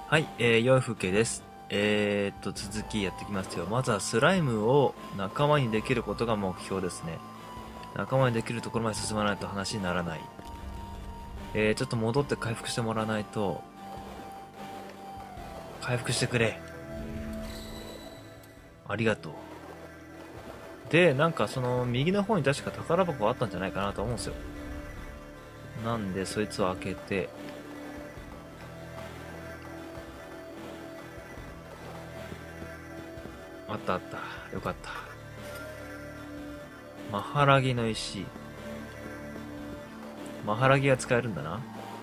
はい、良い風景です。続きやっていきますよ。まずはスライムを仲間にできることが目標ですね。仲間にできるところまで進まないと話にならない。ちょっと戻って回復してもらわないと。回復してくれ。ありがとう。で、なんかその右の方に確か宝箱あったんじゃないかなと思うんですよ。なんで、そいつを開けて、あったあった。よかった。マハラギの石。マハラギが使えるんだな。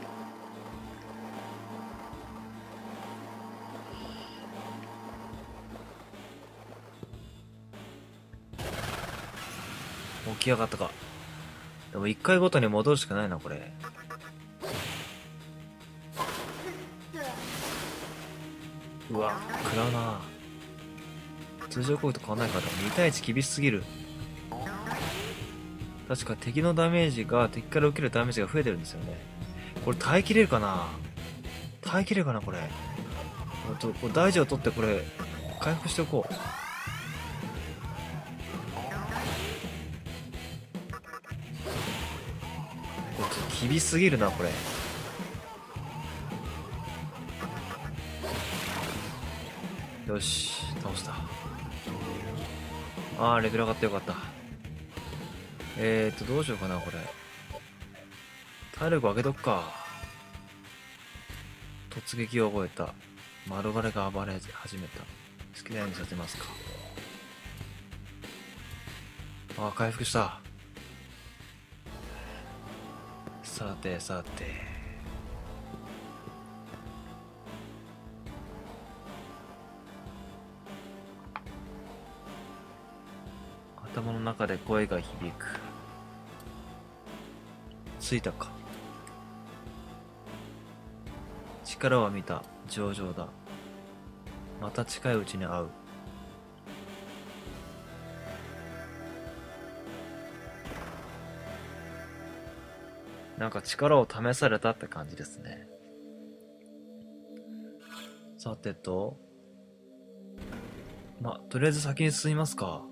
起き上がったか。でも一回ごとに戻るしかないな、これ。うわ、食らうな。通常攻撃と変わんないから、2対1厳しすぎる。確か敵のダメージが、敵から受けるダメージが増えてるんですよね。これ耐えきれるかな。耐えきれるかな、これ。これ大事を取ってこれ、回復しておこう。これちょっと厳しすぎるな、これ。よし、倒した。レベル上がってよかった。どうしようかな、これ。体力上げとくか。突撃を覚えた。丸枯れが暴れ始めた。好きなようにさせますか。回復した。さてさて。頭の中で声が響く。ついたか。力は見た。上々だ。また近いうちに会う。なんか力を試されたって感じですね。さてと。とりあえず先に進みますか。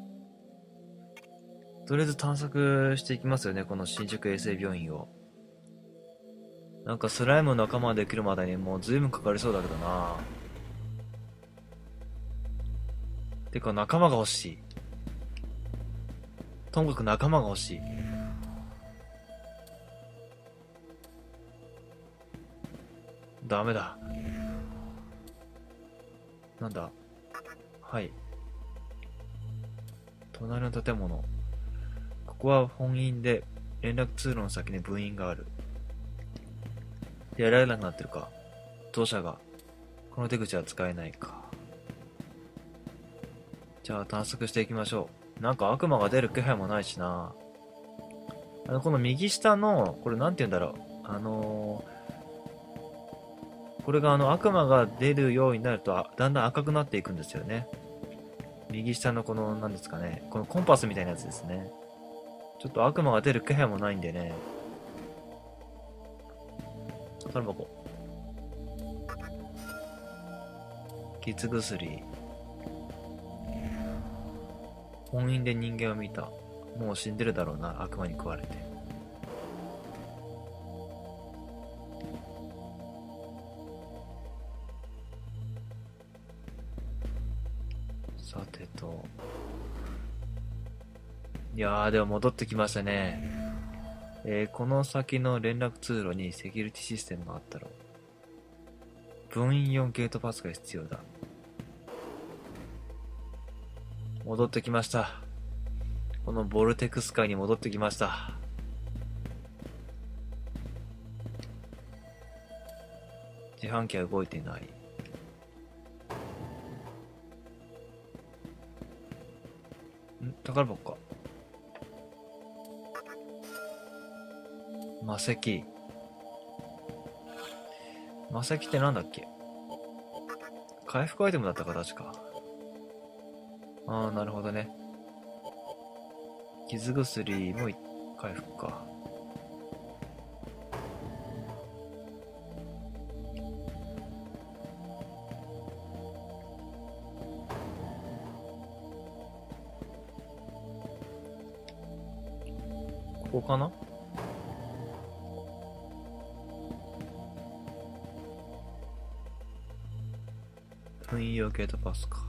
とりあえず探索していきますよね、この新宿衛生病院を。なんかスライムの仲間ができるまでにもう随分かかりそうだけどな。てか仲間が欲しい。ともかく仲間が欲しい。ダメだ。なんだ。はい。隣の建物。ここは本院で連絡通路の先に分院がある。出られなくなってるか。当社が。この手口は使えないか。じゃあ探索していきましょう。なんか悪魔が出る気配もないしな。この右下の、これなんて言うんだろう。これが悪魔が出るようになるとだんだん赤くなっていくんですよね。右下のこの、なんですかね。このコンパスみたいなやつですね。ちょっと悪魔が出る気配もないんでね。宝箱。傷薬。本院で人間を見た。もう死んでるだろうな、悪魔に食われて。さてと。いやー、でも戻ってきましたね。この先の連絡通路にセキュリティシステムがあったろう。分院4ゲートパスが必要だ。戻ってきました。このボルテクス界に戻ってきました。自販機は動いていない。宝箱か。魔石。魔石ってなんだっけ。回復アイテムだったか確か。なるほどね。傷薬も回復か。 こかな。運用ゲートパスか。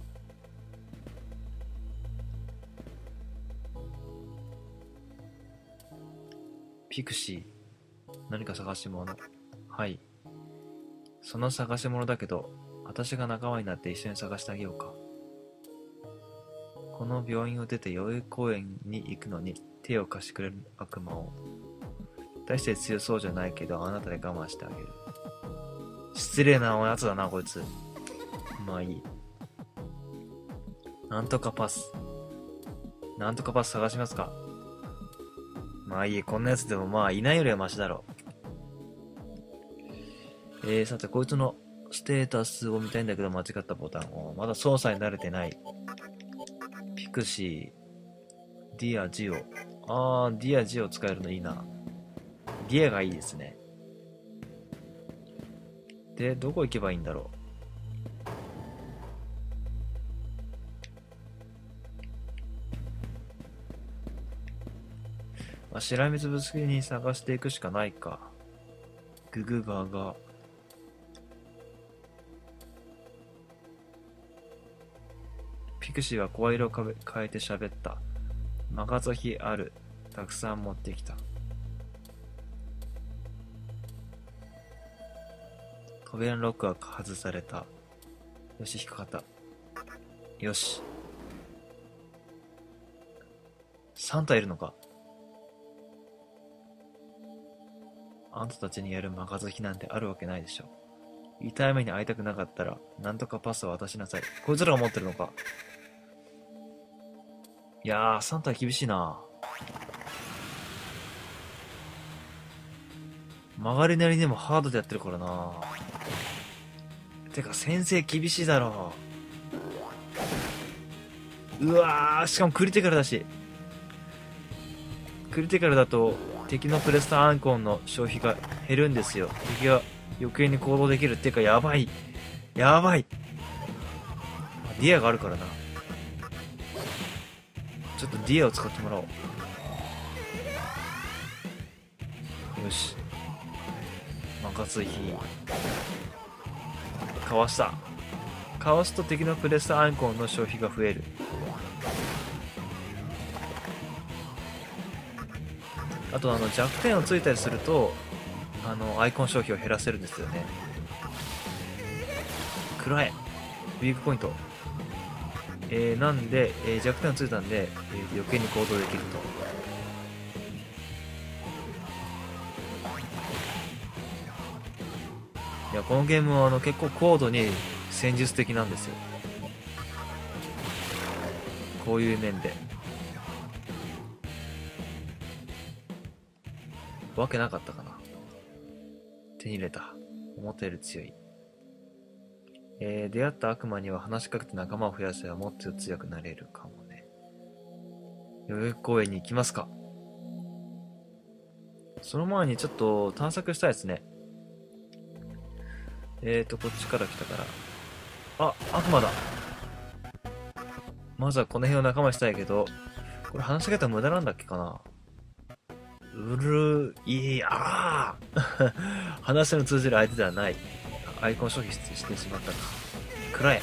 ピクシー。何か探し物。はい。その探し物だけど、私が仲間になって一緒に探してあげようか。この病院を出て代々木公園に行くのに手を貸してくれる悪魔を。大して強そうじゃないけど、あなたで我慢してあげる。失礼なおやつだな、こいつ。まあいい。なんとかパス。なんとかパス探しますか。まあいい。こんなやつでもまあいないよりはマシだろう。さて、こいつのステータスを見たいんだけど間違ったボタンを。まだ操作に慣れてない。ピクシー、ディア、ジオ。ディア、ジオ使えるのいいな。ディアがいいですね。で、どこ行けばいいんだろう。しらみつぶしに探していくしかないか。ググガガ。ピクシーは声色を変えて喋った。マガゾヒある。たくさん持ってきた。扉のロックが外された。よし、引っかかった。よし。サンタいるのか。あんたたちにやるマガゾヒなんてあるわけないでしょ。痛い目に会いたくなかったら、なんとかパスを渡しなさい。こいつらが持ってるのか。いやー、サンタ厳しいな。曲がりなりにもハードでやってるからな。てか、先生厳しいだろう。うわー、しかもクリティカルだし。クリティカルだと、敵のプレスタアンコンの消費が減るんですよ。敵が余計に行動できるっていうか、やばい。やばい。ディアがあるからな。ちょっとディアを使ってもらおう。よし。マガツイヒかわした。かわすと敵のプレスタアイコンの消費が増える。あと弱点をついたりするとアイコン消費を減らせるんですよね。くらえウィークポイント。なんで、弱点をついたんで、余計に行動できると。いや、このゲームは結構高度に戦術的なんですよ。こういう面で。わけなかったかな。手に入れた。思ったより強い。出会った悪魔には話しかけて仲間を増やせばもっと強くなれるかもね。代々木公園に行きますか。その前にちょっと探索したいですね。こっちから来たから。あ、悪魔だ。まずはこの辺を仲間にしたいけど、これ話しかけたら無駄なんだっけかな。話の通じる相手ではない。アイコン消費してしまったか。くらえ。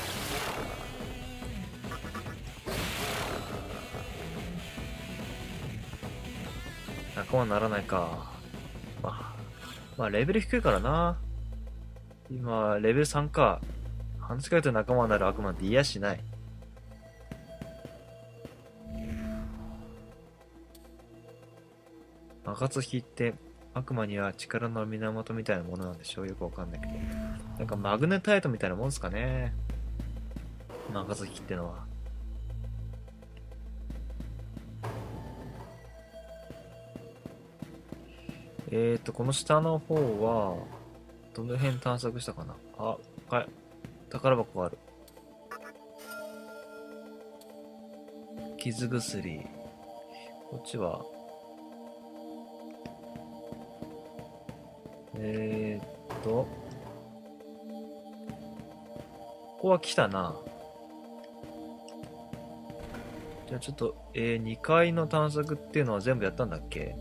仲間にならないか。まあ、レベル低いからな。今、レベル3か。話しかけて仲間になる悪魔って嫌しない。マガツヒって悪魔には力の源みたいなものなんでしょう。よくわかんないけど。なんかマグネタイトみたいなもんすかね。マガツヒってのは。この下の方は、どの辺探索したかな。宝箱がある。傷薬。こっちは、ここは来たな。 じゃあちょっと、2階の探索っていうのは全部やったんだっけ？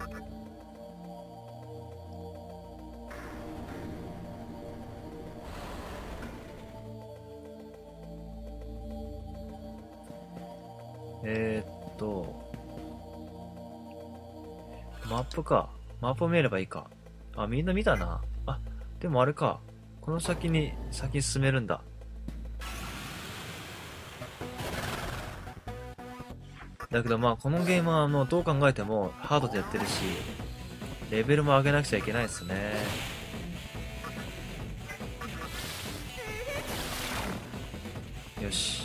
マップか。マップを見ればいいか。あ、みんな見たな。あ、でもあれか。この先に進めるんだ。だけどまあこのゲームはどう考えてもハードでやってるし、レベルも上げなくちゃいけないですね。よし。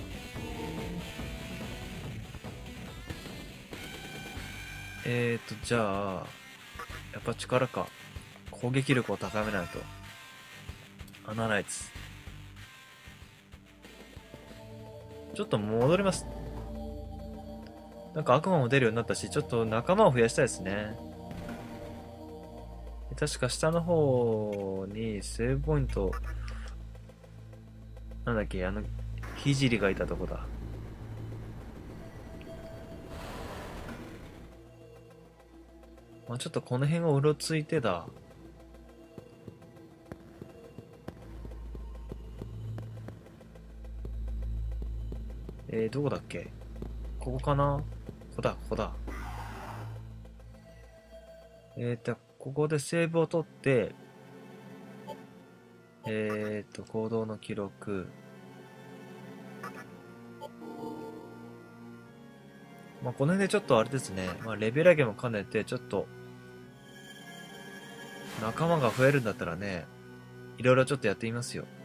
じゃあ、やっぱ力か。攻撃力を高めないと。アナライツ。ちょっと戻ります。なんか悪魔も出るようになったし、ちょっと仲間を増やしたいですね。確か下の方にセーブポイント、なんだっけ、ひじりがいたとこだ。まあ、ちょっとこの辺をうろついてだ。どこだっけ？ここかな？ここだ、ここだ。ここでセーブを取って、行動の記録。まあ、この辺でちょっとあれですね。まあ、レベル上げも兼ねて、ちょっと、仲間が増えるんだったらね、いろいろちょっとやってみますよ。